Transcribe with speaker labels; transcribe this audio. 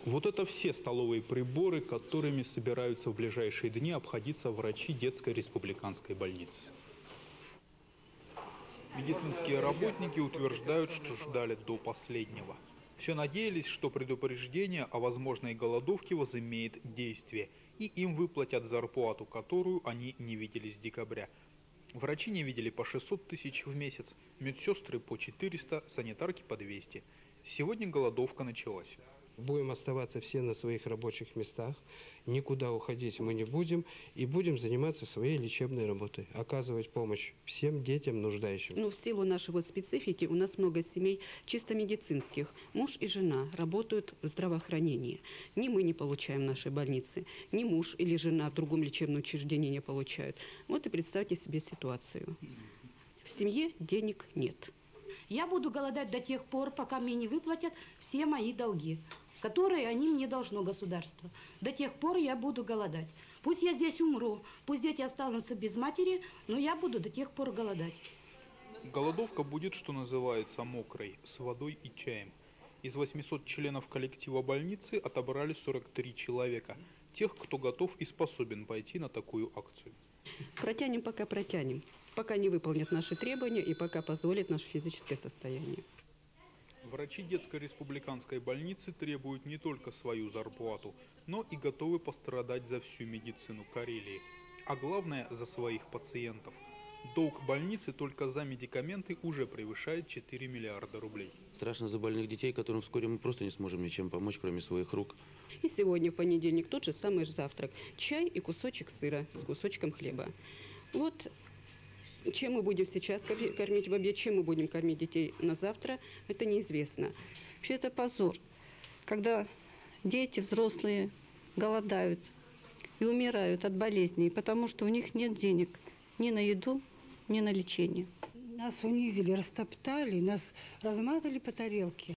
Speaker 1: Вот это все столовые приборы, которыми собираются в ближайшие дни обходиться врачи детской республиканской больницы. Медицинские работники утверждают, что ждали до последнего. Все надеялись, что предупреждение о возможной голодовке возымеет действие, и им выплатят зарплату, которую они не видели с декабря. Врачи не видели по 600 тысяч в месяц, медсестры по 400, санитарки по 200. Сегодня голодовка началась.
Speaker 2: Будем оставаться все на своих рабочих местах, никуда уходить мы не будем и будем заниматься своей лечебной работой, оказывать помощь всем детям нуждающимся.
Speaker 3: В силу нашей специфики у нас много семей чисто медицинских. Муж и жена работают в здравоохранении. Ни мы не получаем в нашей больнице, ни муж или жена в другом лечебном учреждении не получают. Вот и представьте себе ситуацию. В семье денег нет.
Speaker 4: Я буду голодать до тех пор, пока мне не выплатят все мои долги, которые они мне должно, государство. До тех пор я буду голодать. Пусть я здесь умру, пусть дети останутся без матери, но я буду до тех пор голодать.
Speaker 1: Голодовка будет, что называется, мокрой, с водой и чаем. Из 800 членов коллектива больницы отобрали 43 человека, тех, кто готов и способен пойти на такую акцию.
Speaker 3: Протянем, пока не выполнят наши требования и пока позволит наше физическое состояние.
Speaker 1: Врачи детской республиканской больницы требуют не только свою зарплату, но и готовы пострадать за всю медицину Карелии. А главное, за своих пациентов. Долг больницы только за медикаменты уже превышает 4 миллиарда рублей.
Speaker 5: Страшно за больных детей, которым вскоре мы просто не сможем ничем помочь, кроме своих рук.
Speaker 3: И сегодня, в понедельник, тот же самый завтрак. Чай и кусочек сыра с кусочком хлеба. Вот чем мы будем сейчас кормить в обед, чем мы будем кормить детей на завтра, это неизвестно.
Speaker 6: Вообще это позор, когда дети, взрослые голодают и умирают от болезней, потому что у них нет денег ни на еду, ни на лечение.
Speaker 7: Нас унизили, растоптали, нас размазали по тарелке.